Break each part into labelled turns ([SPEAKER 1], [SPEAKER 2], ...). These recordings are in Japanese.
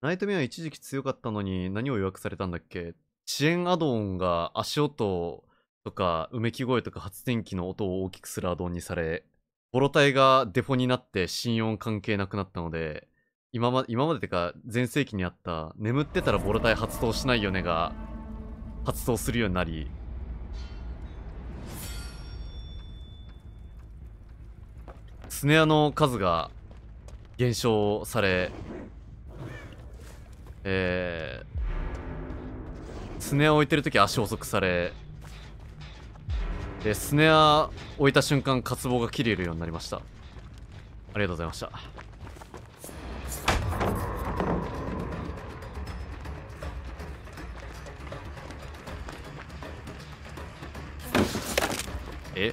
[SPEAKER 1] ナイトメア一時期強かったのに何を予約されたんだっけ。遅延アドオンが足音とかうめき声とか発電機の音を大きくするアドオンにされ、ボロ体がデフォになって心音関係なくなったので、今までてか前世紀にあった眠ってたらボロ体発動しないよねが発動するようになり、スネアの数が減少され、スネアを置いてるとき足遅くされ、でスネア置いた瞬間渇望が切れるようになりました。ありがとうございました。え、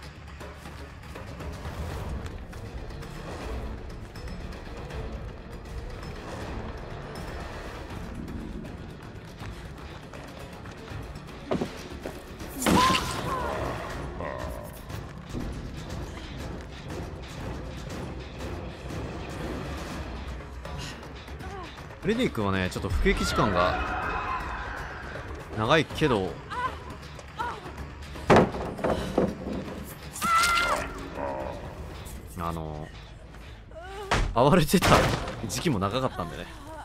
[SPEAKER 1] フレディ君はね、ちょっと服役時間が長いけど、暴れてた時期も長かったんでね。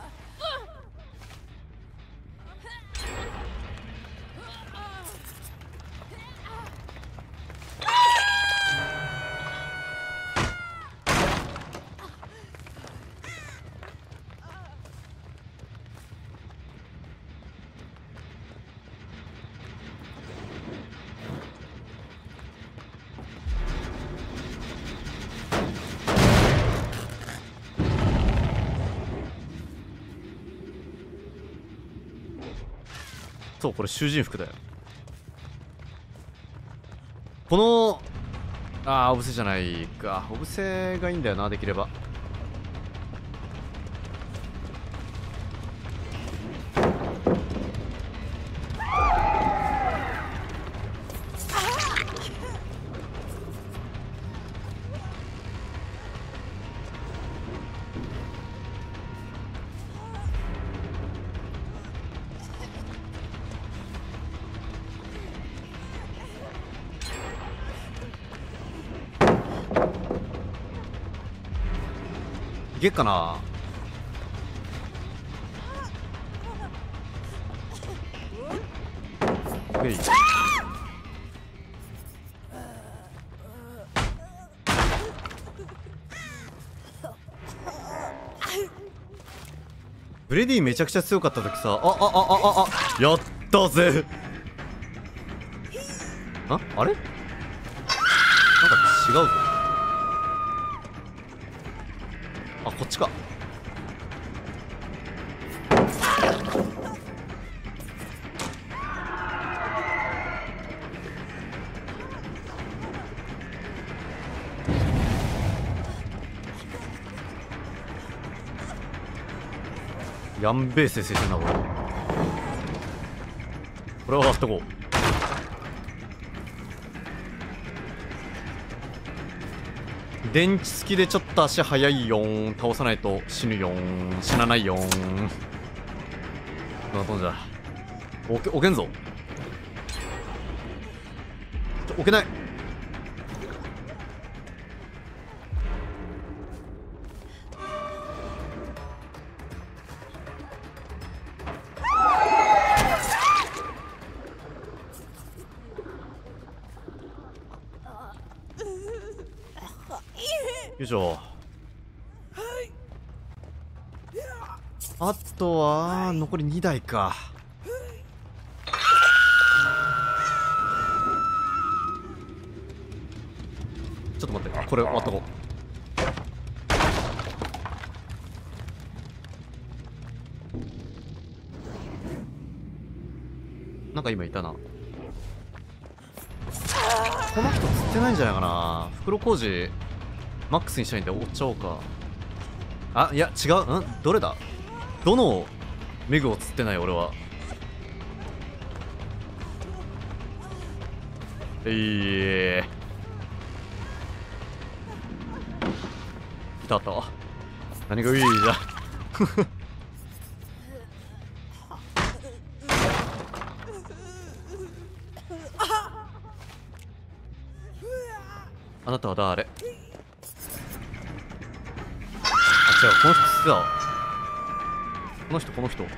[SPEAKER 1] そう、これ囚人服だよ。このオブセじゃないか。オブセがいいんだよな、できれば。いけっかな。へい。フレディめちゃくちゃ強かった時さ、やったぜ。あれなんか違うぞ。こっちか。やんべえ先生してんなこれ。これは割っとこう。電池付きでちょっと足速いよーん。倒さないと死ぬよーん。死なないよーん。飛んじゃ置けんぞ。置けない。よいしょ。あとは残り2台か。ちょっと待って、これ終わっとこう。なんか今いたな。この人釣ってないんじゃないかな。袋小路マックスにしたいんで追っちゃおうか。いや違う。どれだ。どのメグを釣ってない俺は。いたあった。何がいいじゃん。 あなたは誰？あ、違う、この人好きだわ。この人。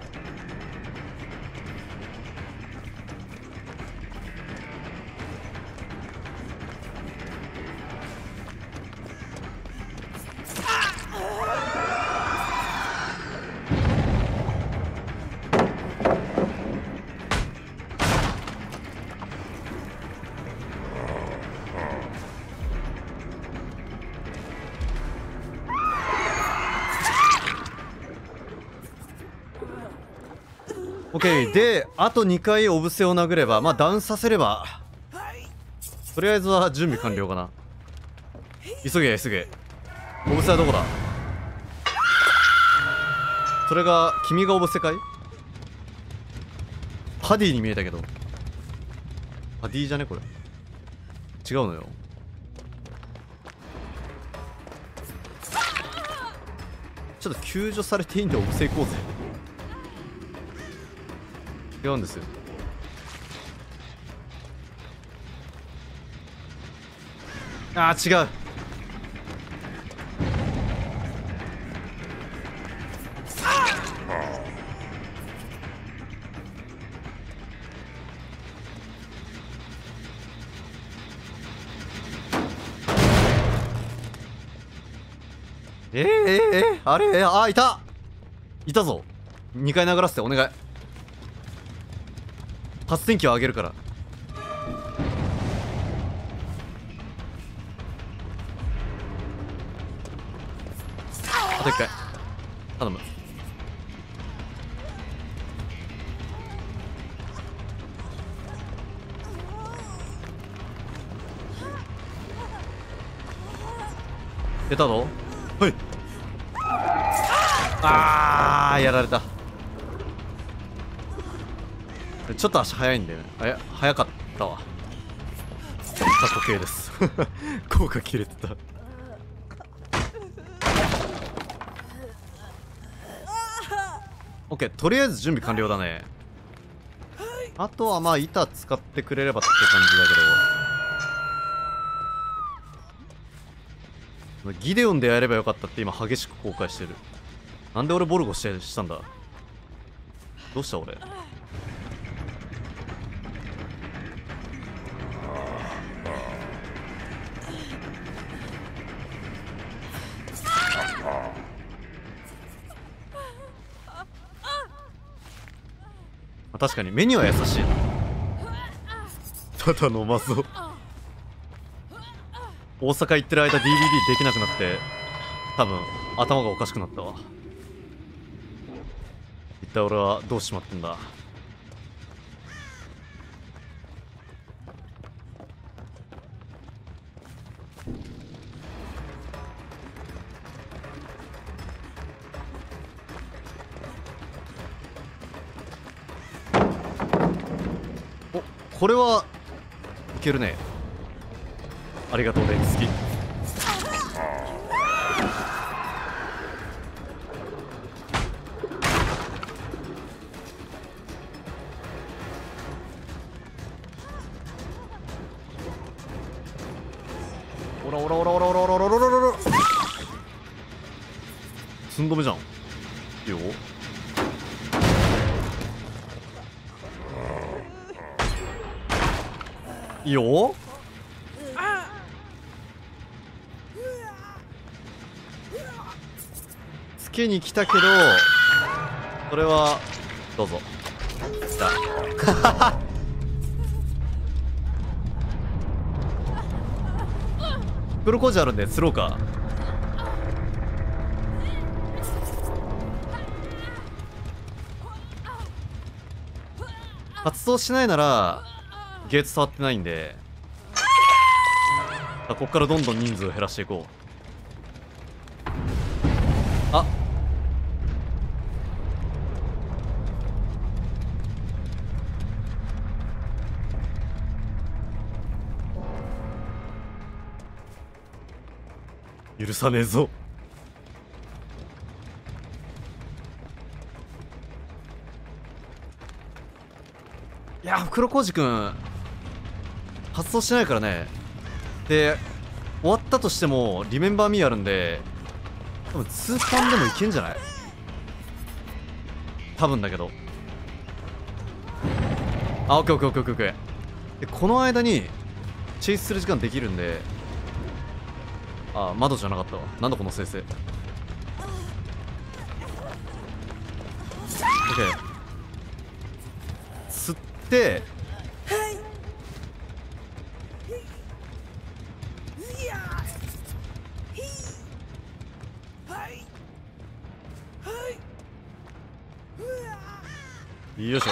[SPEAKER 1] オッケー。で、あと2回オブセを殴れば、まあダウンさせれば、とりあえずは準備完了かな。急げ。オブセはどこだ？それが君がオブセかい？パディに見えたけど、パディじゃねこれ。違うのよ。ちょっと救助されていいんでオブセ行こうぜ。違うんですよ。あー違う。あれいたぞ。2回殴らせてお願い。発電機を上げるから。あと1回頼む。出たぞ。はい。やられた。ちょっと足早いんだよね。早かったわ。過去形です。効果切れてた。オッケー、とりあえず準備完了だね。あとはまあ板使ってくれればって感じだけど、ギデオンでやればよかったって今激しく後悔してる。なんで俺ボルゴしたんだ。どうした俺。確かにメニューは優しい。ただのまそう。大阪行ってる間 DVD できなくなって多分頭がおかしくなったわ。一体俺はどうしまってんだ。お、これはいけるね。ありがとうね、好き。おらおらおらおらおらおらおらおらおらおら。寸止めじゃん。いいよ。いいよ。つけに来たけど、それはどうぞ。じゃあ袋小路あるんで釣ろうか。発動しないならゲート触ってないんで、こっからどんどん人数を減らしていこう。あ、許さねえぞ。いや、袋小路くん発動しないからね。で終わったとしてもリメンバーミーあるんで、多分2パンでもいけんじゃない？多分だけど。あ、オッケーオッケーオッケーオッケーオッケー。でこの間にチェイスする時間できるんで。あ、窓じゃなかったわ。なんだこの生成。オッケー。吸ってよいしょ。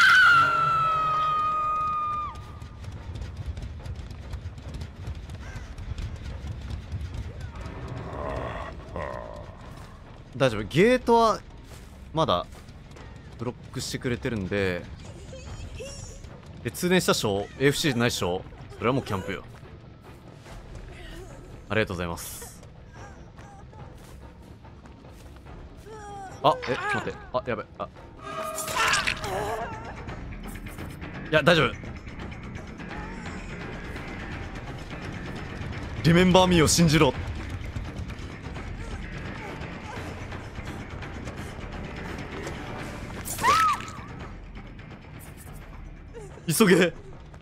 [SPEAKER 1] 大丈夫。ゲートはまだブロックしてくれてるんで。通電したっしょ？ AFC じゃないっしょ？それはもうキャンプよ。ありがとうございます。あ、ちょっと待って。あ、やばい。あ、いや、大丈夫。リメンバーミーを信じろ。急げ。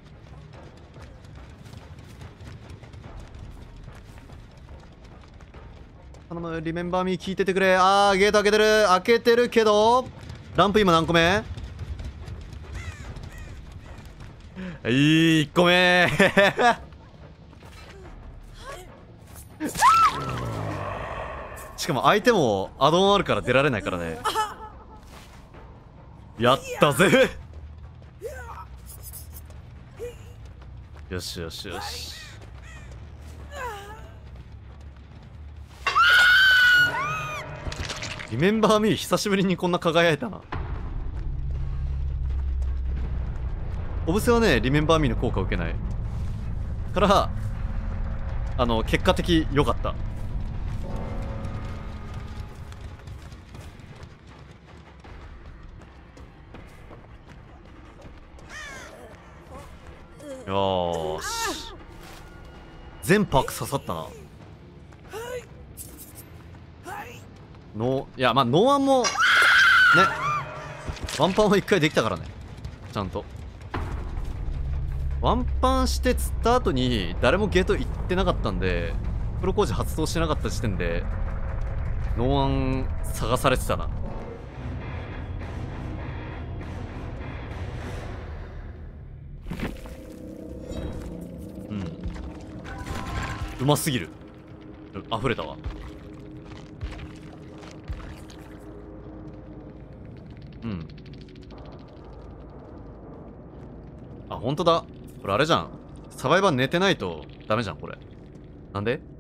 [SPEAKER 1] 頼む、リメンバーミー聞いててくれ。あー、ゲート開けてる。開けてるけど、ランプ今何個目？1個目しかも相手もアドオンあるから出られないからね。やったぜよしよしよし。リメンバーミー久しぶりにこんな輝いたな。オブセはね、リメンバーミーの効果を受けないから結果的良かった。よーし、全パーク刺さったな。いや、まあノーワンもね、ワンパンは1回できたからね。ちゃんとワンパンして釣った後に誰もゲート行ってなかったんで、プロ工事発動してなかった時点でノーワン探されてたな。うん、うますぎる。溢れたわ。うん。あ、ほんとだ。これあれじゃん。サバイバー寝てないとダメじゃん、これ。なんで？